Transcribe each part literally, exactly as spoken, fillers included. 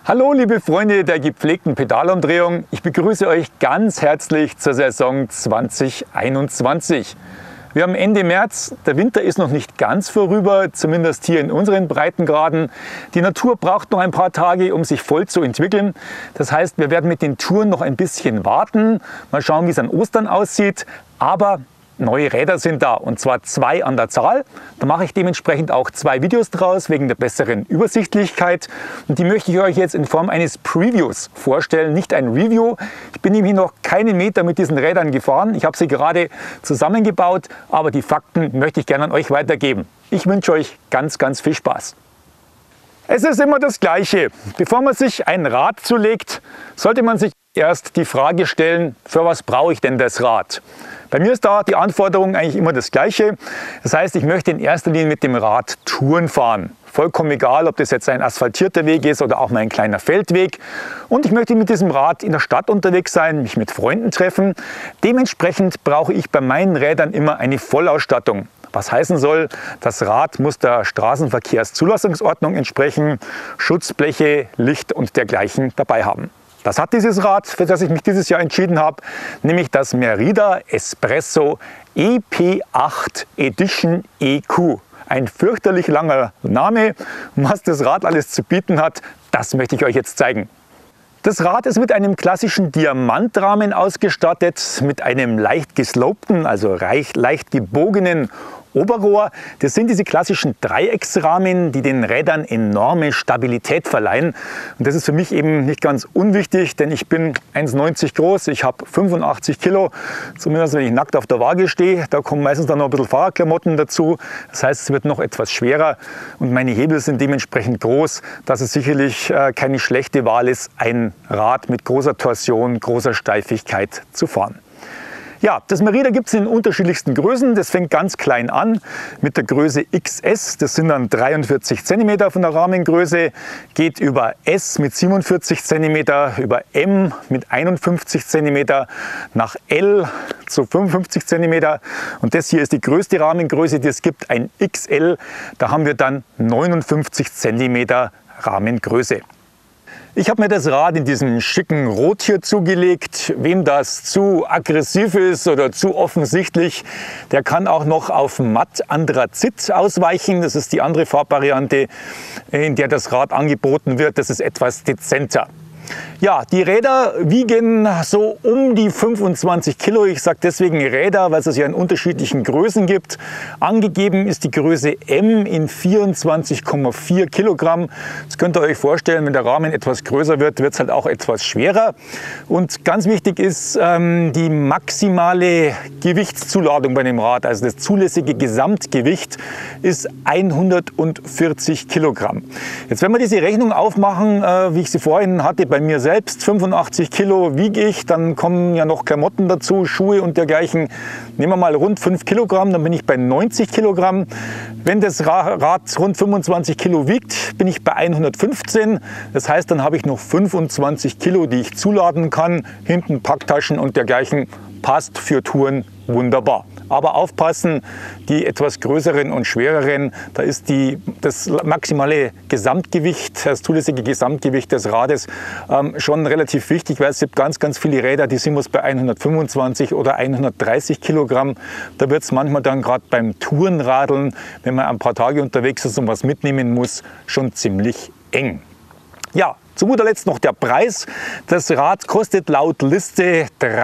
Hallo liebe Freunde der gepflegten Pedalumdrehung, ich begrüße euch ganz herzlich zur Saison zweitausendeinundzwanzig. Wir haben Ende März, der Winter ist noch nicht ganz vorüber, zumindest hier in unseren Breitengraden. Die Natur braucht noch ein paar Tage, um sich voll zu entwickeln. Das heißt, wir werden mit den Touren noch ein bisschen warten, mal schauen, wie es an Ostern aussieht. Aber neue Räder sind da, und zwar zwei an der Zahl. Da mache ich dementsprechend auch zwei Videos draus, wegen der besseren Übersichtlichkeit. Und die möchte ich euch jetzt in Form eines Previews vorstellen, nicht ein Review. Ich bin nämlich noch keinen Meter mit diesen Rädern gefahren. Ich habe sie gerade zusammengebaut, aber die Fakten möchte ich gerne an euch weitergeben. Ich wünsche euch ganz, ganz viel Spaß. Es ist immer das Gleiche. Bevor man sich ein Rad zulegt, sollte man sich erst die Frage stellen, für was brauche ich denn das Rad? Bei mir ist da die Anforderung eigentlich immer das Gleiche. Das heißt, ich möchte in erster Linie mit dem Rad Touren fahren. Vollkommen egal, ob das jetzt ein asphaltierter Weg ist oder auch mal ein kleiner Feldweg. Und ich möchte mit diesem Rad in der Stadt unterwegs sein, mich mit Freunden treffen. Dementsprechend brauche ich bei meinen Rädern immer eine Vollausstattung. Was heißen soll, das Rad muss der Straßenverkehrszulassungsordnung entsprechen, Schutzbleche, Licht und dergleichen dabei haben. Das hat dieses Rad, für das ich mich dieses Jahr entschieden habe, nämlich das Merida Espresso E P acht Edition E Q. Ein fürchterlich langer Name. Was das Rad alles zu bieten hat, das möchte ich euch jetzt zeigen. Das Rad ist mit einem klassischen Diamantrahmen ausgestattet, mit einem leicht geslopten, also leicht gebogenen Oberrohr. Das sind diese klassischen Dreiecksrahmen, die den Rädern enorme Stabilität verleihen. Und das ist für mich eben nicht ganz unwichtig, denn ich bin eins neunzig groß, ich habe fünfundachtzig Kilo, zumindest wenn ich nackt auf der Waage stehe. Da kommen meistens dann noch ein bisschen Fahrradklamotten dazu. Das heißt, es wird noch etwas schwerer und meine Hebel sind dementsprechend groß, dass es sicherlich keine schlechte Wahl ist, ein Rad mit großer Torsion, großer Steifigkeit zu fahren. Ja, das Merida gibt es in unterschiedlichsten Größen. Das fängt ganz klein an mit der Größe X S. Das sind dann dreiundvierzig Zentimeter von der Rahmengröße. Geht über S mit siebenundvierzig Zentimeter, über M mit einundfünfzig Zentimeter, nach L zu fünfundfünfzig Zentimeter. Und das hier ist die größte Rahmengröße, die es gibt, ein X L. Da haben wir dann neunundfünfzig Zentimeter Rahmengröße. Ich habe mir das Rad in diesem schicken Rot hier zugelegt. Wem das zu aggressiv ist oder zu offensichtlich, der kann auch noch auf Matt Anthrazit ausweichen. Das ist die andere Farbvariante, in der das Rad angeboten wird. Das ist etwas dezenter. Ja, die Räder wiegen so um die fünfundzwanzig Kilo. Ich sage deswegen Räder, weil es es ja in unterschiedlichen Größen gibt. Angegeben ist die Größe M in vierundzwanzig Komma vier Kilogramm. Das könnt ihr euch vorstellen, wenn der Rahmen etwas größer wird, wird es halt auch etwas schwerer. Und ganz wichtig ist ähm, die maximale Gewichtszuladung bei dem Rad. Also das zulässige Gesamtgewicht ist hundertvierzig Kilogramm. Jetzt, wenn wir diese Rechnung aufmachen, äh, wie ich sie vorhin hatte, bei mir selbst fünfundachtzig Kilo wiege ich, dann kommen ja noch Klamotten dazu, Schuhe und dergleichen. Nehmen wir mal rund fünf Kilogramm, dann bin ich bei neunzig Kilogramm. Wenn das Rad rund fünfundzwanzig Kilo wiegt, bin ich bei hundertfünfzehn. Das heißt, dann habe ich noch fünfundzwanzig Kilo, die ich zuladen kann. Hinten Packtaschen und dergleichen, passt für Touren wunderbar. Aber aufpassen, die etwas größeren und schwereren, da ist die, das maximale Gesamtgewicht, das zulässige Gesamtgewicht des Rades ähm, schon relativ wichtig, weil es gibt ganz, ganz viele Räder, die sind bei hundertfünfundzwanzig oder hundertdreißig Kilogramm. Da wird es manchmal dann gerade beim Tourenradeln, wenn man ein paar Tage unterwegs ist und was mitnehmen muss, schon ziemlich eng. Ja, zu guter Letzt noch der Preis. Das Rad kostet laut Liste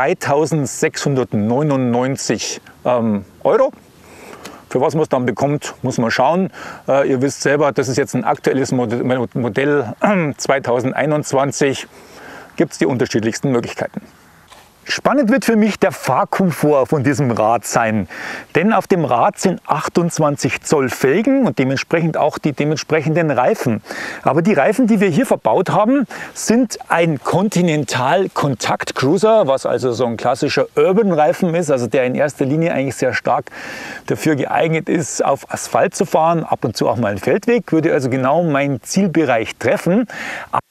dreitausendsechshundertneunundneunzig ähm, Euro. Für was man es dann bekommt, muss man schauen. Äh, ihr wisst selber, das ist jetzt ein aktuelles Modell, Modell äh, zweitausendeinundzwanzig. Gibt es die unterschiedlichsten Möglichkeiten. Spannend wird für mich der Fahrkomfort von diesem Rad sein, denn auf dem Rad sind achtundzwanzig Zoll Felgen und dementsprechend auch die dementsprechenden Reifen. Aber die Reifen, die wir hier verbaut haben, sind ein Continental Contact Cruiser, was also so ein klassischer Urban-Reifen ist, also der in erster Linie eigentlich sehr stark dafür geeignet ist, auf Asphalt zu fahren, ab und zu auch mal einen Feldweg, würde also genau meinen Zielbereich treffen. Aber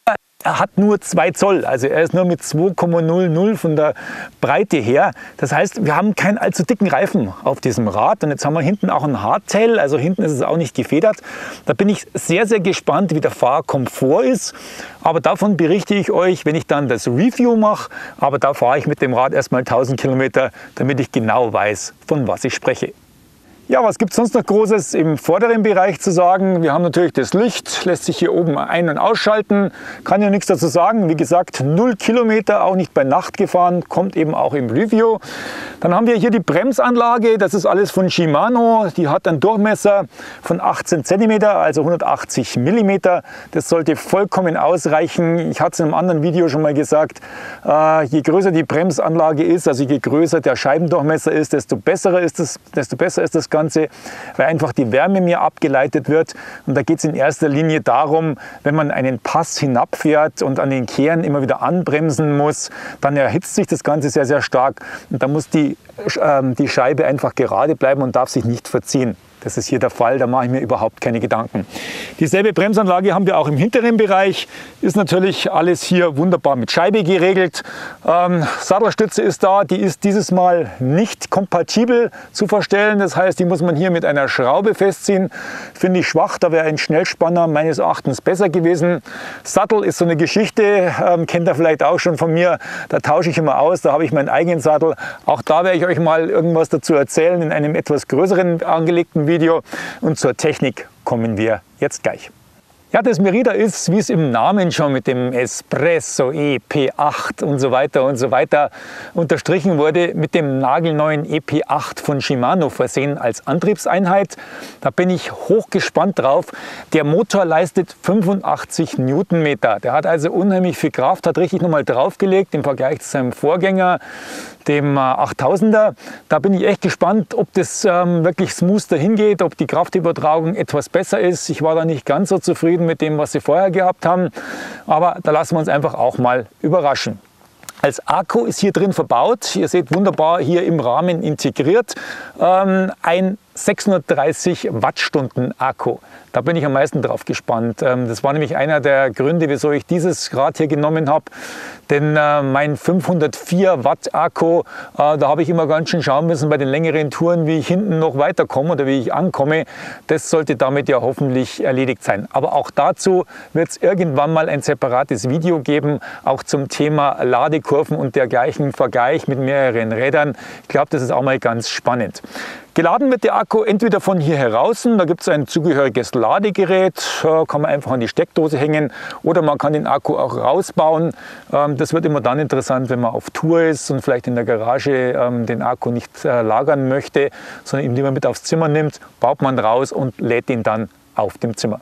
er hat nur zwei Zoll, also er ist nur mit zwei Komma null null von der Breite her. Das heißt, wir haben keinen allzu dicken Reifen auf diesem Rad und jetzt haben wir hinten auch ein Hardtail, also hinten ist es auch nicht gefedert. Da bin ich sehr, sehr gespannt, wie der Fahrkomfort ist, aber davon berichte ich euch, wenn ich dann das Review mache, aber da fahre ich mit dem Rad erstmal tausend Kilometer, damit ich genau weiß, von was ich spreche. Ja, was gibt es sonst noch Großes im vorderen Bereich zu sagen? Wir haben natürlich das Licht, lässt sich hier oben ein- und ausschalten. Kann ja nichts dazu sagen. Wie gesagt, null Kilometer, auch nicht bei Nacht gefahren, kommt eben auch im Review. Dann haben wir hier die Bremsanlage, das ist alles von Shimano. Die hat einen Durchmesser von achtzehn Zentimeter, also hundertachtzig Millimeter. Das sollte vollkommen ausreichen. Ich hatte es in einem anderen Video schon mal gesagt, äh, je größer die Bremsanlage ist, also je größer der Scheibendurchmesser ist, desto besser ist das, desto besser ist das Ganze, weil einfach die Wärme mehr abgeleitet wird. Und da geht es in erster Linie darum, wenn man einen Pass hinabfährt und an den Kehren immer wieder anbremsen muss, dann erhitzt sich das Ganze sehr, sehr stark. Und da muss die, äh, die Scheibe einfach gerade bleiben und darf sich nicht verziehen. Das ist hier der Fall, da mache ich mir überhaupt keine Gedanken. Dieselbe Bremsanlage haben wir auch im hinteren Bereich. Ist natürlich alles hier wunderbar mit Scheibe geregelt. Ähm, Sattelstütze ist da, die ist dieses Mal nicht kompatibel zu verstellen. Das heißt, die muss man hier mit einer Schraube festziehen. Finde ich schwach, da wäre ein Schnellspanner meines Erachtens besser gewesen. Sattel ist so eine Geschichte, ähm, kennt ihr vielleicht auch schon von mir. Da tausche ich immer aus, da habe ich meinen eigenen Sattel. Auch da werde ich euch mal irgendwas dazu erzählen in einem etwas größeren angelegten Video. Und zur Technik kommen wir jetzt gleich. Ja, das Merida ist, wie es im Namen schon mit dem Espresso E P acht und so weiter und so weiter unterstrichen wurde, mit dem nagelneuen E P acht von Shimano versehen als Antriebseinheit. Da bin ich hochgespannt drauf. Der Motor leistet fünfundachtzig Newtonmeter. Der hat also unheimlich viel Kraft, hat richtig nochmal draufgelegt im Vergleich zu seinem Vorgänger, dem achttausender. Da bin ich echt gespannt, ob das ähm, wirklich smooth dahin geht, ob die Kraftübertragung etwas besser ist. Ich war da nicht ganz so zufrieden mit dem, was sie vorher gehabt haben, aber da lassen wir uns einfach auch mal überraschen. Als Akku ist hier drin verbaut, ihr seht wunderbar hier im Rahmen integriert, ähm, ein sechshundertdreißig Wattstunden Akku. Da bin ich am meisten drauf gespannt. Das war nämlich einer der Gründe, wieso ich dieses Rad hier genommen habe. Denn äh, mein fünfhundertvier Watt Akku, äh, da habe ich immer ganz schön schauen müssen bei den längeren Touren, wie ich hinten noch weiterkomme oder wie ich ankomme. Das sollte damit ja hoffentlich erledigt sein. Aber auch dazu wird es irgendwann mal ein separates Video geben, auch zum Thema Ladekurven und dergleichen, Vergleich mit mehreren Rädern. Ich glaube, das ist auch mal ganz spannend. Geladen wird der Akku entweder von hier heraus, da gibt es ein zugehöriges Ladegerät, kann man einfach an die Steckdose hängen, oder man kann den Akku auch rausbauen. Das wird immer dann interessant, wenn man auf Tour ist und vielleicht in der Garage den Akku nicht lagern möchte, sondern ihn lieber mit aufs Zimmer nimmt, baut man raus und lädt ihn dann auf dem Zimmer.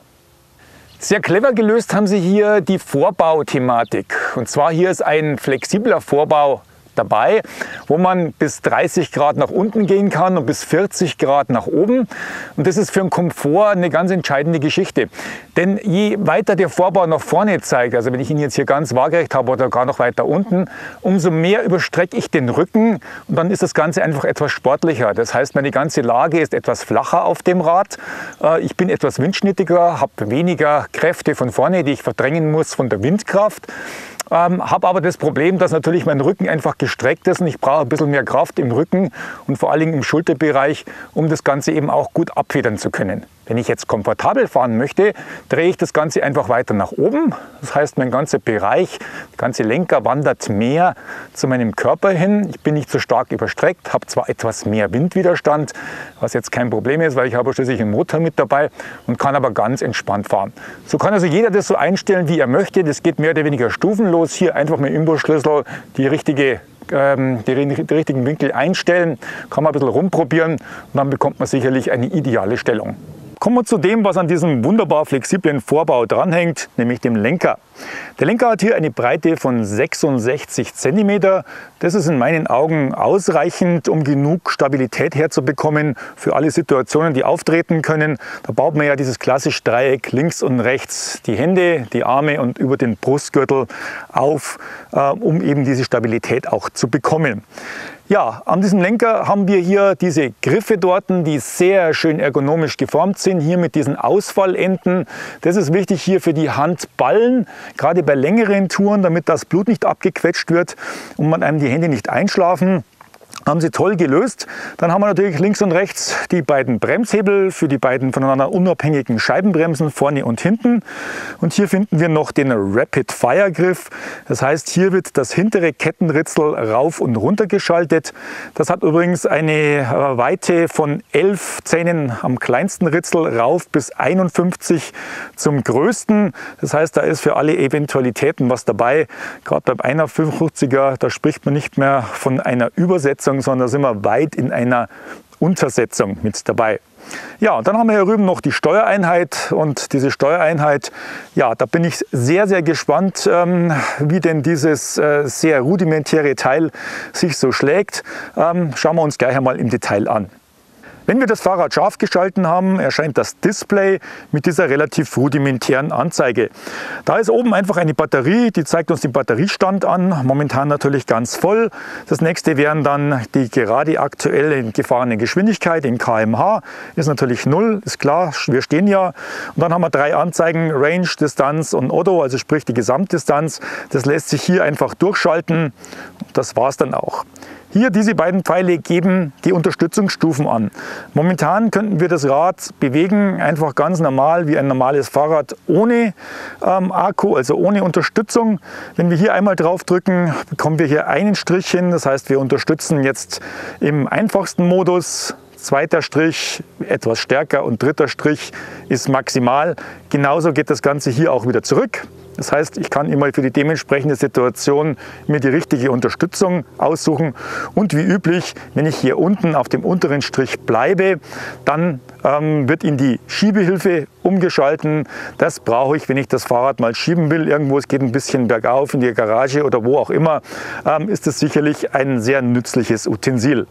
Sehr clever gelöst haben sie hier die Vorbauthematik. Und zwar hier ist ein flexibler Vorbau dabei, wo man bis dreißig Grad nach unten gehen kann und bis vierzig Grad nach oben. Und das ist für den Komfort eine ganz entscheidende Geschichte. Denn je weiter der Vorbau nach vorne zeigt, also wenn ich ihn jetzt hier ganz waagerecht habe oder gar noch weiter unten, umso mehr überstrecke ich den Rücken und dann ist das Ganze einfach etwas sportlicher. Das heißt, meine ganze Lage ist etwas flacher auf dem Rad. Ich bin etwas windschnittiger, habe weniger Kräfte von vorne, die ich verdrängen muss von der Windkraft. Ähm, habe aber das Problem, dass natürlich mein Rücken einfach gestreckt ist und ich brauche ein bisschen mehr Kraft im Rücken und vor allen Dingen im Schulterbereich, um das Ganze eben auch gut abfedern zu können. Wenn ich jetzt komfortabel fahren möchte, drehe ich das Ganze einfach weiter nach oben. Das heißt, mein ganzer Bereich, der ganze Lenker wandert mehr zu meinem Körper hin. Ich bin nicht so stark überstreckt, habe zwar etwas mehr Windwiderstand, was jetzt kein Problem ist, weil ich habe schließlich einen Motor mit dabei und kann aber ganz entspannt fahren. So kann also jeder das so einstellen, wie er möchte. Das geht mehr oder weniger stufenlos. Hier einfach mit dem Imbusschlüssel die richtige Die, die richtigen Winkel einstellen, kann man ein bisschen rumprobieren und dann bekommt man sicherlich eine ideale Stellung. Kommen wir zu dem, was an diesem wunderbar flexiblen Vorbau dranhängt, nämlich dem Lenker. Der Lenker hat hier eine Breite von sechsundsechzig Zentimeter. Das ist in meinen Augen ausreichend, um genug Stabilität herzubekommen für alle Situationen, die auftreten können. Da baut man ja dieses klassische Dreieck links und rechts die Hände, die Arme und über den Brustgürtel auf, um eben diese Stabilität auch zu bekommen. Ja, an diesem Lenker haben wir hier diese Griffe dort, die sehr schön ergonomisch geformt sind, hier mit diesen Ausfallenden. Das ist wichtig hier für die Handballen, gerade bei längeren Touren, damit das Blut nicht abgequetscht wird und man einem die Hände nicht einschlafen. Haben sie toll gelöst. Dann haben wir natürlich links und rechts die beiden Bremshebel für die beiden voneinander unabhängigen Scheibenbremsen vorne und hinten. Und hier finden wir noch den Rapid Fire Griff. Das heißt, hier wird das hintere Kettenritzel rauf und runter geschaltet. Das hat übrigens eine Weite von elf Zähnen am kleinsten Ritzel rauf bis einundfünfzig zum größten. Das heißt, da ist für alle Eventualitäten was dabei. Gerade beim hundertfünfundfünfziger, da spricht man nicht mehr von einer Übersetzung, sondern sind wir weit in einer Untersetzung mit dabei. Ja, und dann haben wir hier drüben noch die Steuereinheit und diese Steuereinheit, ja, da bin ich sehr, sehr gespannt, ähm, wie denn dieses äh, sehr rudimentäre Teil sich so schlägt. Ähm, schauen wir uns gleich einmal im Detail an. Wenn wir das Fahrrad scharf geschalten haben, erscheint das Display mit dieser relativ rudimentären Anzeige. Da ist oben einfach eine Batterie, die zeigt uns den Batteriestand an, momentan natürlich ganz voll. Das nächste wären dann die gerade aktuelle gefahrene Geschwindigkeit in Kilometer pro Stunde, ist natürlich null, ist klar, wir stehen ja. Und dann haben wir drei Anzeigen, Range, Distanz und Otto, also sprich die Gesamtdistanz. Das lässt sich hier einfach durchschalten, das war es dann auch. Hier diese beiden Pfeile geben die Unterstützungsstufen an. Momentan könnten wir das Rad bewegen, einfach ganz normal wie ein normales Fahrrad ohne ähm, Akku, also ohne Unterstützung. Wenn wir hier einmal drauf drücken, bekommen wir hier einen Strich hin. Das heißt, wir unterstützen jetzt im einfachsten Modus. Zweiter Strich etwas stärker und dritter Strich ist maximal. Genauso geht das Ganze hier auch wieder zurück. Das heißt, ich kann immer für die dementsprechende Situation mir die richtige Unterstützung aussuchen. Und wie üblich, wenn ich hier unten auf dem unteren Strich bleibe, dann ähm, wird in die Schiebehilfe umgeschalten. Das brauche ich, wenn ich das Fahrrad mal schieben will. Irgendwo, es geht ein bisschen bergauf in die Garage oder wo auch immer, ähm, ist es sicherlich ein sehr nützliches Utensil.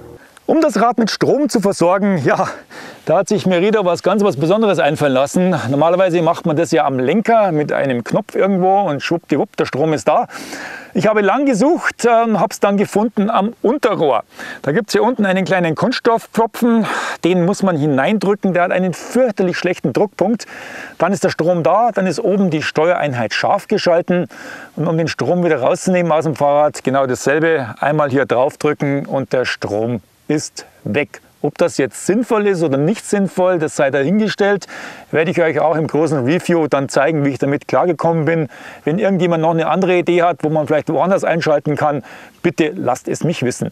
Um das Rad mit Strom zu versorgen, ja, da hat sich Merida was ganz was Besonderes einfallen lassen. Normalerweise macht man das ja am Lenker mit einem Knopf irgendwo und schwuppdiwupp, der Strom ist da. Ich habe lang gesucht, äh, habe es dann gefunden am Unterrohr. Da gibt es hier unten einen kleinen Kunststoffpfropfen, den muss man hineindrücken, der hat einen fürchterlich schlechten Druckpunkt. Dann ist der Strom da, dann ist oben die Steuereinheit scharf geschalten. Und um den Strom wieder rauszunehmen aus dem Fahrrad, genau dasselbe, einmal hier drauf drücken und der Strom ist weg. Ob das jetzt sinnvoll ist oder nicht sinnvoll, das sei dahingestellt, werde ich euch auch im großen Review dann zeigen, wie ich damit klargekommen bin. Wenn irgendjemand noch eine andere Idee hat, wo man vielleicht woanders einschalten kann, bitte lasst es mich wissen.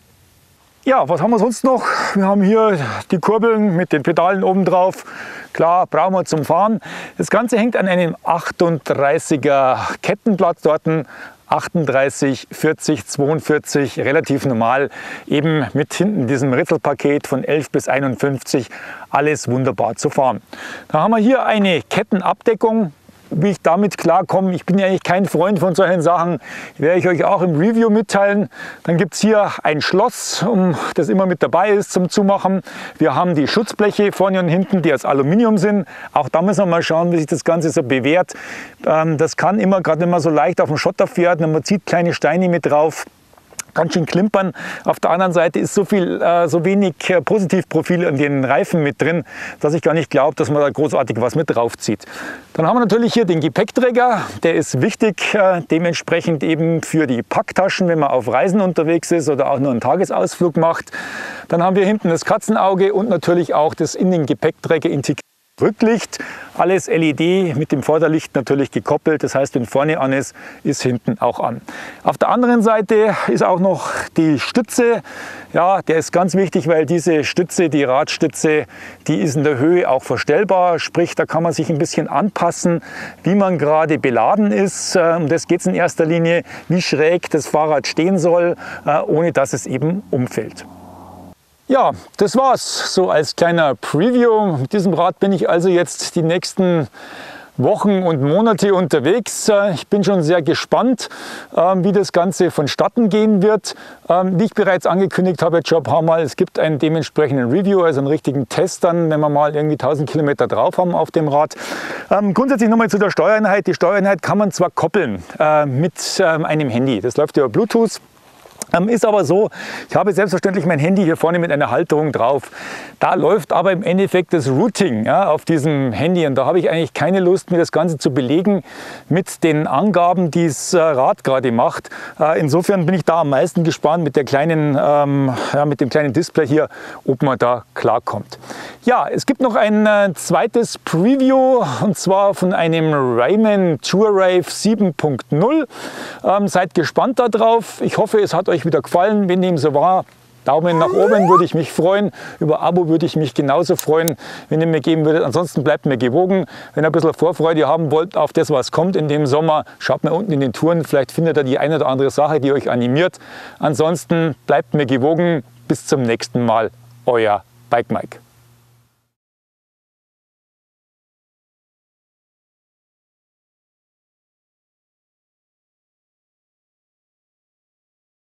Ja, was haben wir sonst noch? Wir haben hier die Kurbeln mit den Pedalen oben drauf. Klar, brauchen wir zum Fahren. Das Ganze hängt an einem achtunddreißiger Kettenblatt dort. achtunddreißig, vierzig, zweiundvierzig, relativ normal, eben mit hinten diesem Ritzelpaket von elf bis einundfünfzig, alles wunderbar zu fahren. Da haben wir hier eine Kettenabdeckung. Wie ich damit klarkomme, ich bin ja eigentlich kein Freund von solchen Sachen, werde ich euch auch im Review mitteilen. Dann gibt es hier ein Schloss, um, das immer mit dabei ist zum Zumachen. Wir haben die Schutzbleche vorne und hinten, die aus Aluminium sind. Auch da müssen wir mal schauen, wie sich das Ganze so bewährt. Ähm, das kann immer, gerade wenn man so leicht auf dem Schotter fährt, und man zieht kleine Steine mit drauf, ganz schön klimpern. Auf der anderen Seite ist so viel, äh, so wenig äh, Positivprofil an den Reifen mit drin, dass ich gar nicht glaube, dass man da großartig was mit draufzieht. Dann haben wir natürlich hier den Gepäckträger, der ist wichtig, äh, dementsprechend eben für die Packtaschen, wenn man auf Reisen unterwegs ist oder auch nur einen Tagesausflug macht. Dann haben wir hinten das Katzenauge und natürlich auch das in den Gepäckträger integriert. Rücklicht, alles L E D mit dem Vorderlicht natürlich gekoppelt, das heißt, wenn vorne an ist, ist hinten auch an. Auf der anderen Seite ist auch noch die Stütze, ja, der ist ganz wichtig, weil diese Stütze, die Radstütze, die ist in der Höhe auch verstellbar, sprich, da kann man sich ein bisschen anpassen, wie man gerade beladen ist. Um das geht es in erster Linie, wie schräg das Fahrrad stehen soll, ohne dass es eben umfällt. Ja, das war's so als kleiner Preview. Mit diesem Rad bin ich also jetzt die nächsten Wochen und Monate unterwegs. Ich bin schon sehr gespannt, wie das Ganze vonstatten gehen wird. Wie ich bereits angekündigt habe, jetzt schon ein paar Mal, es gibt einen dementsprechenden Review, also einen richtigen Test dann, wenn wir mal irgendwie tausend Kilometer drauf haben auf dem Rad. Grundsätzlich nochmal zu der Steuereinheit. Die Steuereinheit kann man zwar koppeln mit einem Handy. Das läuft über Bluetooth. Ähm, ist aber so, ich habe selbstverständlich mein Handy hier vorne mit einer Halterung drauf. Da läuft aber im Endeffekt das Routing, ja, auf diesem Handy, und da habe ich eigentlich keine Lust, mir das Ganze zu belegen mit den Angaben, die das äh, Rad gerade macht. Äh, insofern bin ich da am meisten gespannt mit, der kleinen, ähm, ja, mit dem kleinen Display hier, ob man da klarkommt. Ja, es gibt noch ein äh, zweites Preview, und zwar von einem Ramen Tourwave sieben punkt null. Ähm, seid gespannt darauf. Ich hoffe, es hat euch wieder gefallen. Wenn dem so war, Daumen nach oben würde ich mich freuen. Über Abo würde ich mich genauso freuen, wenn ihr mir geben würdet. Ansonsten bleibt mir gewogen. Wenn ihr ein bisschen Vorfreude haben wollt auf das, was kommt in dem Sommer, schaut mal unten in den Touren. Vielleicht findet ihr die eine oder andere Sache, die euch animiert. Ansonsten bleibt mir gewogen. Bis zum nächsten Mal. Euer Bike Mike.